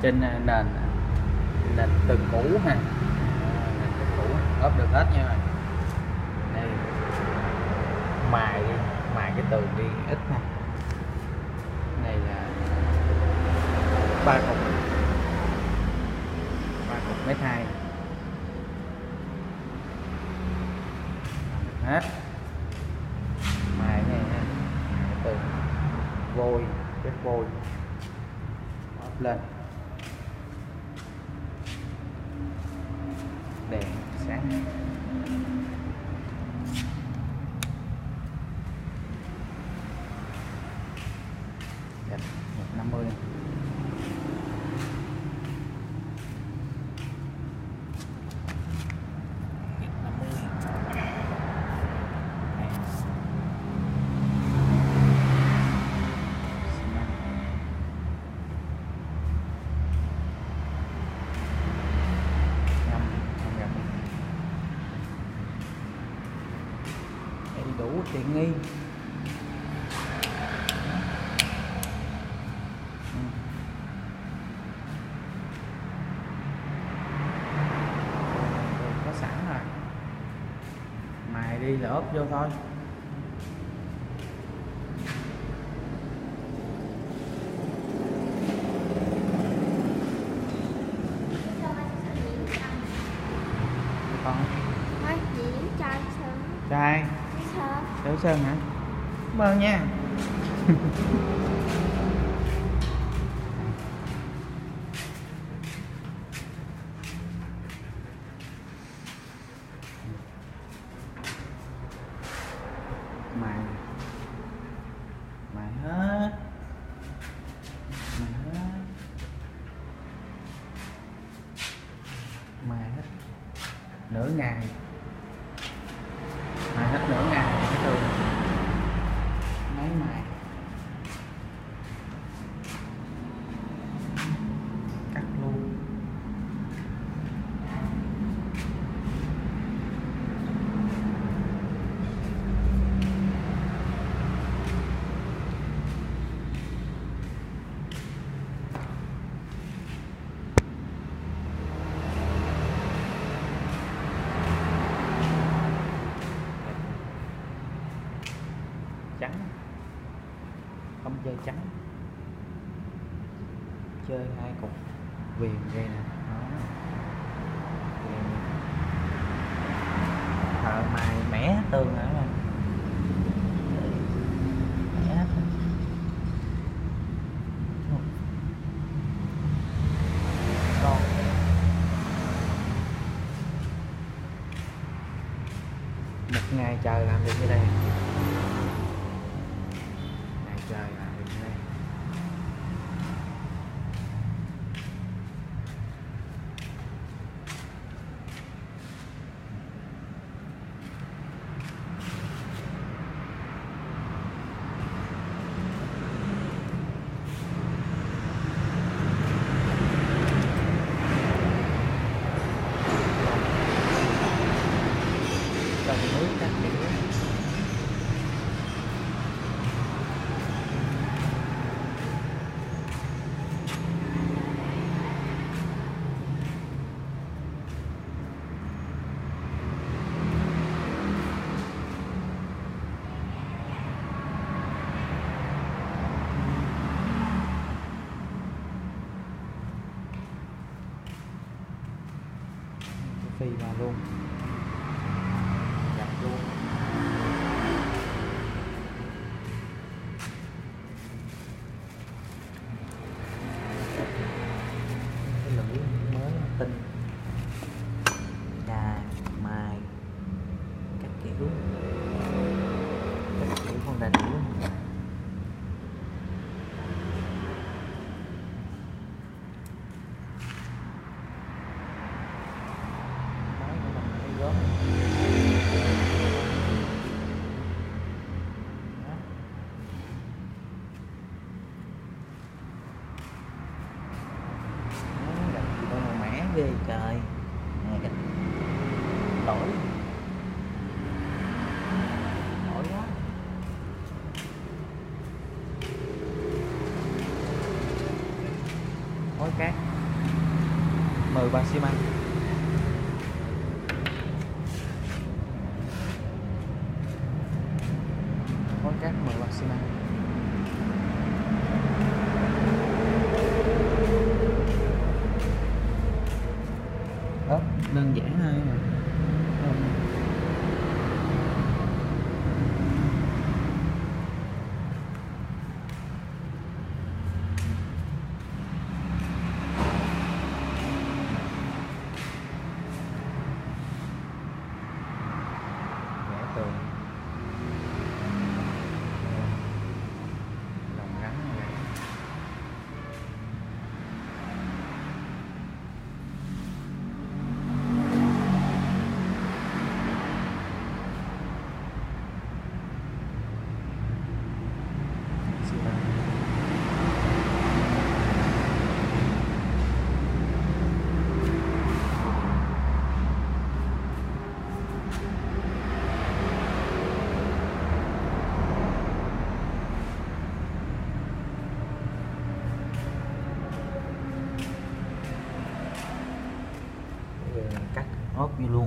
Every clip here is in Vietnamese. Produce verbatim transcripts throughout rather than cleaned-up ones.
trên nền nền tường cũ ha, nền tường cũ ốp được hết nha. Đây mài đi, mài cái tường đi ít ha. Này là ba cục ba cục mét hai hết. Mài này ha, tường vôi, vết vôi ốp lên, đèn sáng. một năm mươi đủ tiện nghi. Có sẵn rồi, mài đi là ốp vô thôi. Con Nói gì trai sơn trai sơn Đỡ sơn hả? Cảm ơn nha. Mài mài hết, mài hết, mài hết nửa ngày, mài hết nửa ngày cái tường máy mài cắt luôn. Trắng, không chơi trắng, chơi hai cục viền đây nè. Thợ mài mẻ tường hả bạn? Mẻ hết. Con một ngày trời làm được cái đây, trời là bên đây. Cần nước các kiểu. Phi vào luôn, gặp luôn. Cái lưỡi mới tinh, chà mài các kiểu, các kiểu con đà điểu. Ghê trời nè, cái tỏi tỏi quá. Khối cát. mười bao xi măng. Khối cát mười bao xi măng. Đó, đơn giản thôi mà. Tường lòng rắn này. Cắt ốp vô luôn.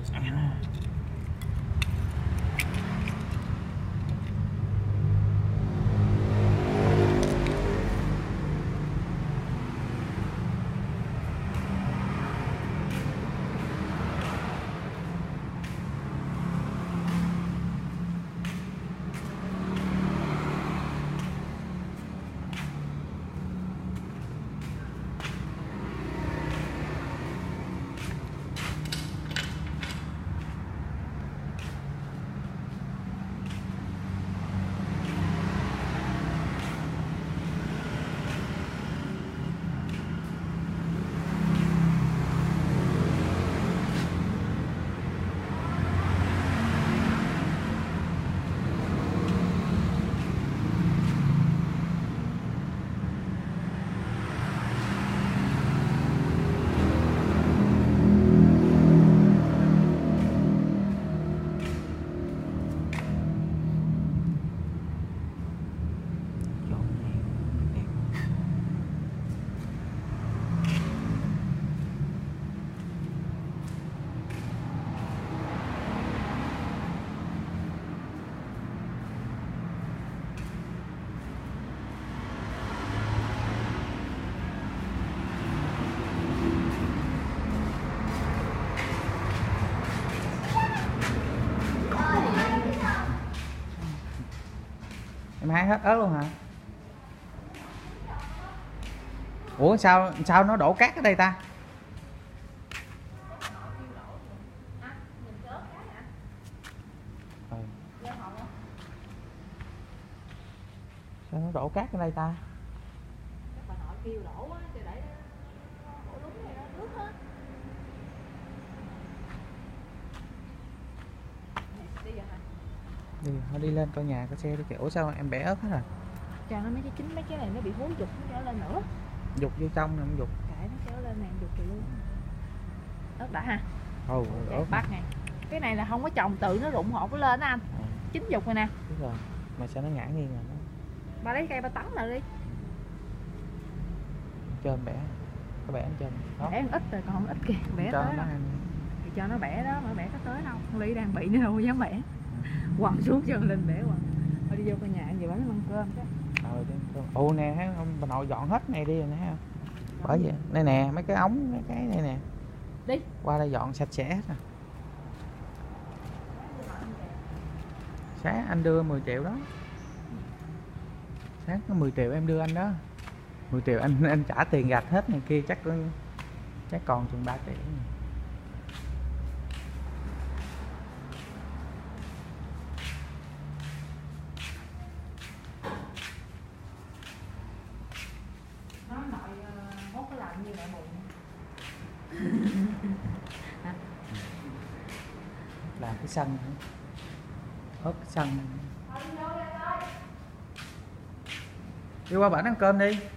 Em hái hết ớt luôn hả? Ủa sao sao nó đổ cát ở đây ta? Ừ. Sao nó đổ cát ở đây ta? Đi, thôi đi lên coi nhà coi xe đi kìa. Ủa sao em bẻ ớt hết rồi? Cho nó mấy cái chính mấy cái này nó bị húi dục nó trở lên nữa. Dục vô trong nè, không dục. Kệ nó kéo lên nè, dục thì luôn. Ớt đã ha. Ồ, ớt bát này. Cái này là không có trồng tự nó rụng hột nó lên đó anh. À. Chín dục rồi nè. Đúng rồi. Mà sao nó ngã nghiêng rồi nó. Ba lấy cây ba tấn lại đi. Cho em bẻ. Có bẻ em cho em. Bẻ ít rồi còn không ít kìa, bẻ cho tới nó đó. ăn. Thì cho nó bẻ đó, mà bẻ có tới đâu. Con Ly đang bị nữa đâu dám bẻ. Quằn xuống cho lên bẻ quằn. Thôi đi vô coi nhà về bánh ăn cơm chứ. Rồi đi. Ồ nè, thấy ông bà nội dọn hết này đi rồi nè không? Bởi vậy. Đây nè, mấy cái ống mấy cái này nè. Đi. Qua đây dọn sạch sẽ hết rồi. Sáng anh đưa mười triệu đó. Sáng có mười triệu em đưa anh đó. mười triệu anh anh trả tiền gạch hết này kia chắc chắc còn chừng ba tỷ. Nó nội hốt cái làm như mẹ bụng. Làm cái sân ớt cái sân. Đi qua bển ăn cơm đi.